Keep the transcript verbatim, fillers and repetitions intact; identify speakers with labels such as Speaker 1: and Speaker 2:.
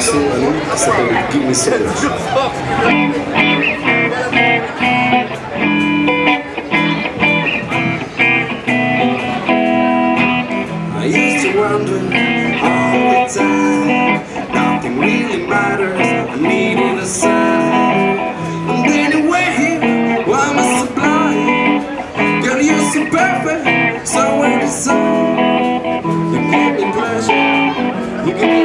Speaker 1: remixé un nom qui s'appelle Give Me So Much. I used to wonder all the time, nothing really matters, I needed a sign. And then you were here, why am I so blind? Girl, you're so perfect, so well designed. You give me pleasure, you give me